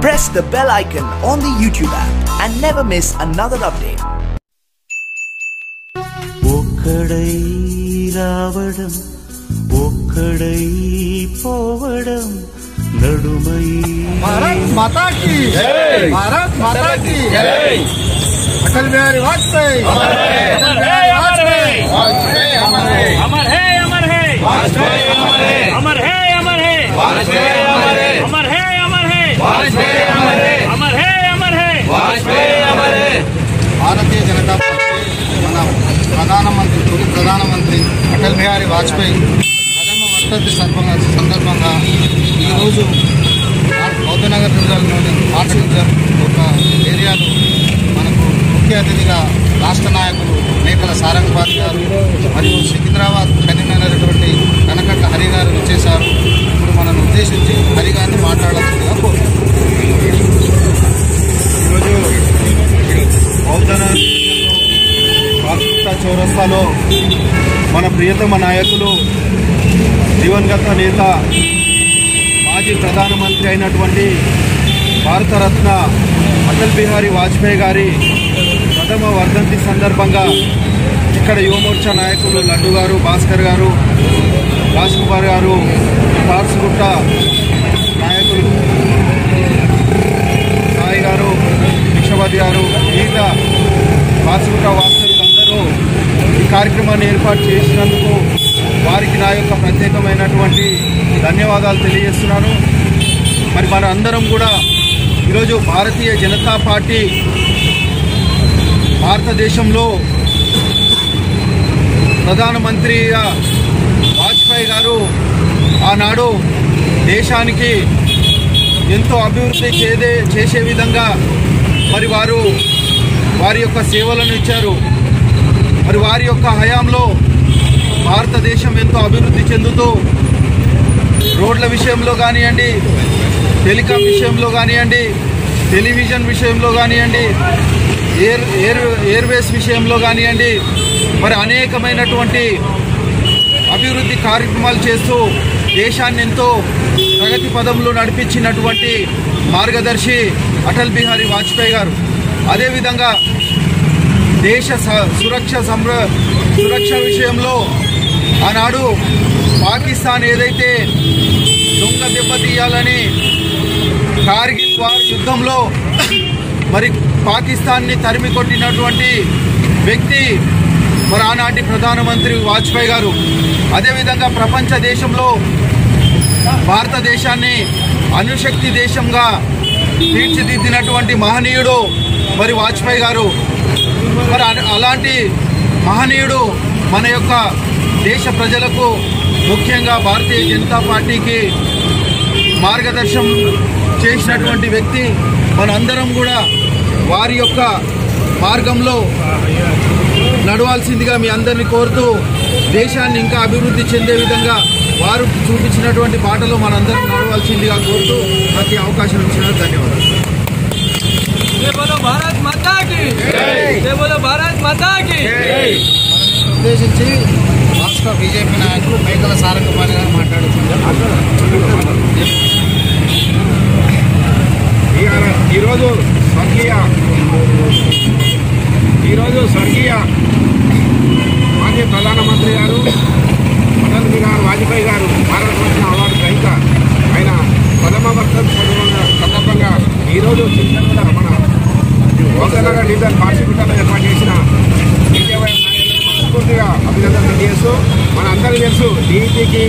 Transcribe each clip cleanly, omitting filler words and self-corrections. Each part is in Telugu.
Press the bell icon on the YouTube app and never miss another update. ఒక్కడై రావడం ఒక్కడై పోవడం నడుమై భారత్ మాతా కీ జై భారత్ మాతా కీ జై అటల్ బిహారీ వాజ్పేయి అమర్ హై అమర్ హై వాజ్పేయి అమర్ హై అమర్ హై అమర్ హై వాజ్పేయి అమర్ హై అమర్ హై అమర్ హై వాజ్పేయి అమర్ హై అమర్ హై అమర్ హై వాజ్పేయి అమర్ హై అమర్ హై అమర్ హై వాజ్పేయి అమర్ హై భారతీయ జనతా పార్టీ తొలి ప్రధానమంత్రి అటల్ బిహారీ వాజ్పేయి ప్రథమ వర్ధంతి సందర్భంగా ఈరోజు బౌద్ధనగర్ జిల్లాలోని మార్చిల్ ఒక ఏరియాలో మనకు ముఖ్య అతిథిగా రాష్ట్ర నాయకులు మేకల సారంగపాణి గారు మరియు సికింద్రాబాద్ కన్వీనర్ అయినటువంటి కనకట్ల హరి గారు వచ్చేశారు. ఇప్పుడు మనల్ని ఉద్దేశించి హరి గారిని మాట్లాడాల్సిందిగా కోరుతున్నాం. ఈరోజు బౌద్ధనగర్ కాల్కత్తా చౌరస్తాలో మన ప్రియతమ నాయకులు దివంగత నేత మాజీ ప్రధానమంత్రి అయినటువంటి భారతరత్న అటల్ బిహారీ వాజ్పేయి గారి ప్రథమ వర్ధంతి సందర్భంగా ఇక్కడ యువమోర్చా నాయకులు లడ్డు గారు, భాస్కర్ గారు, రాజ్ కుమార్ గారు, తార్సుగుట్ట నాయకులు సాయి గారు, విశ్వవతి గారు, మిగతా తార్సుగుట్ట వాస్తవులందరూ ఈ కార్యక్రమాన్ని ఏర్పాటు చేసినందుకు వారికి నా యొక్క ప్రత్యేకమైనటువంటి ధన్యవాదాలు తెలియజేస్తున్నాను. మరి మన అందరం కూడా ఈరోజు భారతీయ జనతా పార్టీ భారతదేశంలో ప్రధానమంత్రిగా వాజ్పేయి గారు ఆనాడు దేశానికి ఎంతో అభివృద్ధి చేసే విధంగా మరి వారి యొక్క సేవలను ఇచ్చారు. మరి వారి యొక్క హయాంలో భారతదేశం ఎంతో అభివృద్ధి చెందుతూ రోడ్ల విషయంలో కానివ్వండి, టెలికాం విషయంలో కానివ్వండి, టెలివిజన్ విషయంలో కానివ్వండి, ఎయిర్వేస్ విషయంలో కానివ్వండి, మరి అనేకమైనటువంటి అభివృద్ధి కార్యక్రమాలు చేస్తూ దేశాన్ని ఎంతో ప్రగతి పదంలో నడిపించినటువంటి మార్గదర్శి అటల్ బిహారీ వాజ్పేయి గారు. అదేవిధంగా దేశ సురక్ష విషయంలో ఆనాడు పాకిస్తాన్ ఏదైతే దొంగ దెబ్బతీయాలని కార్గిల్ వార్ యుద్ధంలో మరి పాకిస్తాన్ని తరిమి కొట్టినటువంటి వ్యక్తి మరి ఆనాటి ప్రధానమంత్రి వాజ్పేయి గారు. అదేవిధంగా ప్రపంచ దేశంలో భారతదేశాన్ని అణుశక్తి దేశంగా తీర్చిదిద్దినటువంటి మహనీయుడు మరి వాజ్పేయి గారు. మరి అలాంటి మహనీయుడు మన యొక్క దేశ ప్రజలకు, ముఖ్యంగా భారతీయ జనతా పార్టీకి మార్గదర్శనం చేసినటువంటి వ్యక్తి. మనందరం కూడా వారి యొక్క మార్గంలో నడవాల్సిందిగా మీ అందరినీ కోరుతూ దేశాన్ని ఇంకా అభివృద్ధి చెందే విధంగా వారు చూపించినటువంటి బాటలో మనందరం నడవాల్సిందిగా కోరుతూ నాకు అవకాశం ఇచ్చినందుకు ధన్యవాదాలు. భారత్ మాతా కీ జై, భారత్ మాతా కీ జై. ఉద్దేశించి రాష్ట్ర బీజేపీ నాయకులు మేకల సారంగపాణి గారు మాట్లాడుతున్నారు. ఈరోజు స్వర్గీయ మాజీ ప్రధానమంత్రి గారు అటల్ బిహారీ వాజ్పేయి గారు భారతరత్న అవార్డు గ్రహీత ఆయన ప్రథమ వర్ధంతి సందర్భంగా ఈరోజు మన బౌద్ధనగర్ డివిజన్ పార్సిపిటల్లో ఏర్పాటు చేసిన బీజేపీ నాయకులకు మనస్ఫూర్తిగా అభినందనలు తెలియజేస్తూ మన అందరికీ తెలుసు డీజీకి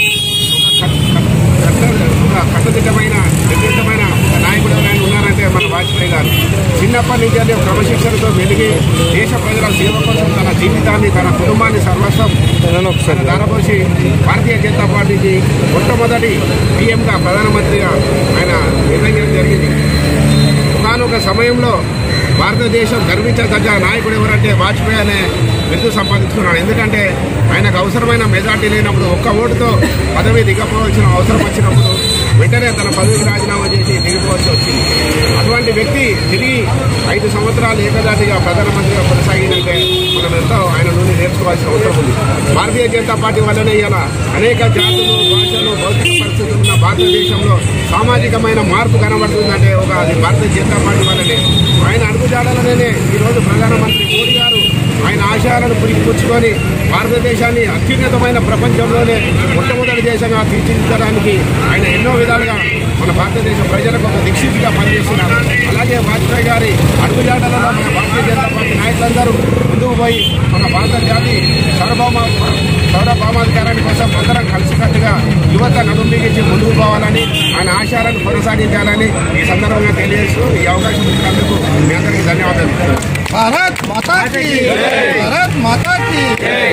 ఒక కట్టుదిట్టమైన నిర్దిష్టమైన నాయకుడు ఎవరైనా ఉన్నారంటే మన వాజ్పేయి గారు. చిన్నప్పటి నుంచి అదే క్రమశిక్షణతో వెలిగి దేశ ప్రజల సేవ కోసం తన జీవితాన్ని, తన కుటుంబాన్ని సర్వస్వం ధారపోసి భారతీయ జనతా పార్టీకి మొట్టమొదటి పీఎంగా, ప్రధానమంత్రిగా ఆయన నిర్ణయించడం జరిగింది. ఒకానొక సమయంలో భారతదేశం గర్వించదగ్గ నాయకుడు ఎవరంటే వాజ్పేయి అనే బిరుదు సంపాదించుకున్నాడు. ఎందుకంటే ఆయనకు అవసరమైన మెజార్టీ లేనప్పుడు ఒక్క ఓటుతో పదవి దిగపోవాల్సిన అవసరం వచ్చినప్పుడు వెంటనే తన పదవికి రాజీనామా చేసి దిగిపోవాల్సి వచ్చింది. అటువంటి వ్యక్తి తిరిగి 5 సంవత్సరాలు ఏకదాటిగా ప్రధానమంత్రిగా కొనసాగిందంటే మనం ఎంతో ఆయన నుండి నేర్చుకోవాల్సిన అవసరం ఉంది. భారతీయ జనతా పార్టీ వల్లనే ఇలా అనేక జాతులు, భాషలు, భౌతిక పరిస్థితులు ఉన్న భారతదేశంలో సామాజికమైన మార్పు కనబడుతుందంటే అది భారతీయ జనతా పార్టీ వల్లనే. ఆయన అడుగుజాడలనే ఈరోజు ప్రధానమంత్రి మోడీ గారు ఆయన ఆశయాలను పురిపుచ్చుకొని భారతదేశాన్ని అత్యున్నతమైన ప్రపంచంలోనే మొట్టమొదటి దేశంగా తీర్చిదిద్దడానికి ఆయన ఎన్నో విధాలుగా మన భారతదేశ ప్రజలకు ఒక దిక్సూచిగా పనిచేస్తున్నారు. అలాగే వాజ్పేయి గారి అడుగుజాడలలో మన భారతీయ జనతా పార్టీ నాయకులందరూ ముందుకు పోయి మన భారత జాతి సార్వభౌమాధికారాన్ని కోసం అందరం కలిసికట్టుగా యువత నడుంబిగించి ముందుకు పోవాలని ఆయన ఆశయాలను కొనసాగించాలని ఈ సందర్భంగా తెలియజేస్తూ ఈ అవకాశం ఇచ్చినందుకు మీ అందరికీ ధన్యవాదాలు. భారత్ మాతా కీ జై, భారత్ మాతా కీ జై.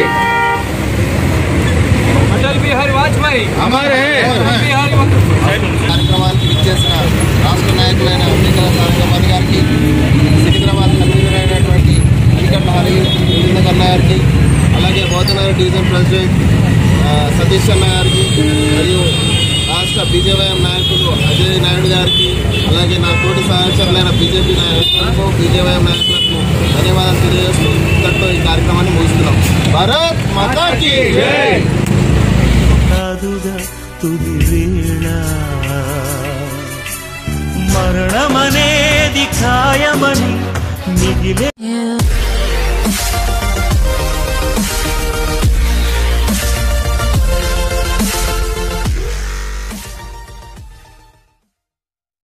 అటల్ బిహారీ వాజ్పేయి హమారే కార్యక్రమానికి విచ్చేసిన రాష్ట్ర నాయకులైన ఎన్నికల సాంగమణి గారికి, సికింద్రాబాద్ కన్వీనర్ అయినటువంటి అలిగడ్డ హరి కన్న గారికి, అలాగే బౌద్ధనగర్ డివిజన్ ప్రెసిడెంట్ సతీష్ అన్న గారికి, మరియు రాష్ట్ర బీజేవైఎం నాయకులు అజయ్ నాయుడు గారికి, అలాగే నా తోటి సహచరులైన బీజేపీ నాయకులకు, బీజేవైఎం నాయకులకు ధన్యవాదాలు తెలియజేస్తూ ఇంతటితో ఈ కార్యక్రమాన్ని ముగిస్తున్నాం. భారత్ మాతా కీ జై. తుది వేళ మరణమనేది ఖాయమని మిగిలే